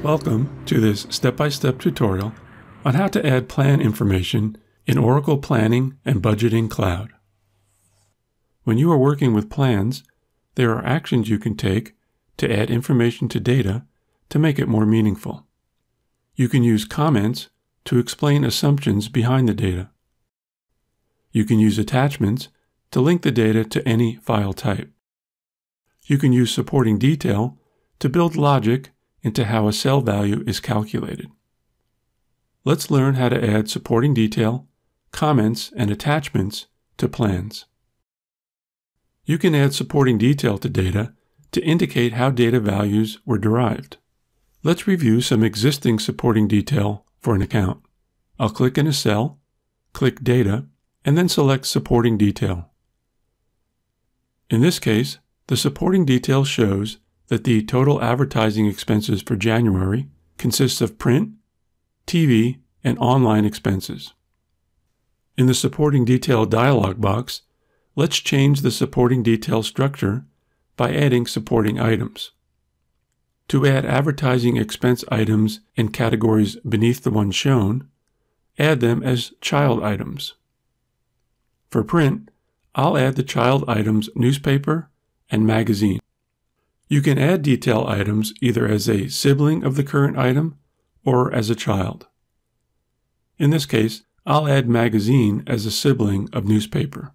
Welcome to this step-by-step tutorial on how to add plan information in Oracle Planning and Budgeting Cloud. When you are working with plans, there are actions you can take to add information to data to make it more meaningful. You can use comments to explain assumptions behind the data. You can use attachments to link the data to any file type. You can use supporting detail to build logic into how a cell value is calculated. Let's learn how to add supporting detail, comments, and attachments to plans. You can add supporting detail to data to indicate how data values were derived. Let's review some existing supporting detail for an account. I'll click in a cell, click Data, and then select Supporting Detail. In this case, the supporting detail shows that the total advertising expenses for January consists of print, TV, and online expenses. In the supporting detail dialog box, let's change the supporting detail structure by adding supporting items. To add advertising expense items in categories beneath the one shown, add them as child items. For print, I'll add the child items newspaper and magazine. You can add detail items either as a sibling of the current item or as a child. In this case, I'll add magazine as a sibling of newspaper.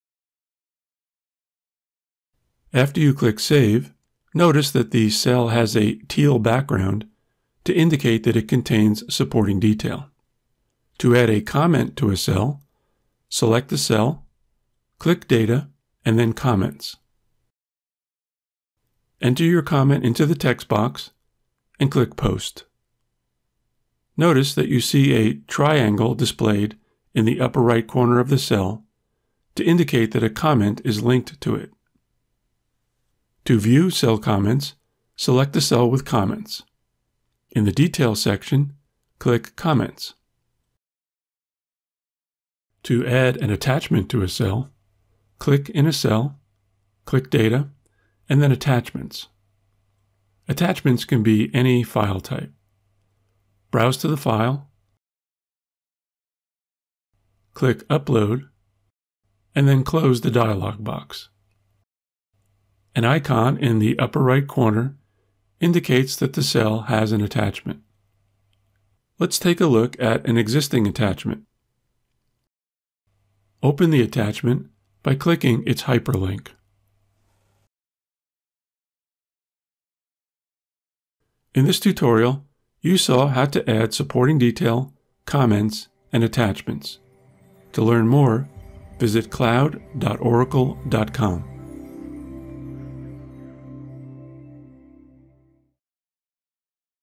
After you click Save, notice that the cell has a teal background to indicate that it contains supporting detail. To add a comment to a cell, select the cell, click Data, and then Comments. Enter your comment into the text box and click Post. Notice that you see a triangle displayed in the upper right corner of the cell to indicate that a comment is linked to it. To view cell comments, select the cell with comments. In the Details section, click Comments. To add an attachment to a cell, click in a cell, click Data, and then Attachments. Attachments can be any file type. Browse to the file, click Upload, and then close the dialog box. An icon in the upper right corner indicates that the cell has an attachment. Let's take a look at an existing attachment. Open the attachment by clicking its hyperlink. In this tutorial, you saw how to add supporting detail, comments, and attachments. To learn more, visit cloud.oracle.com.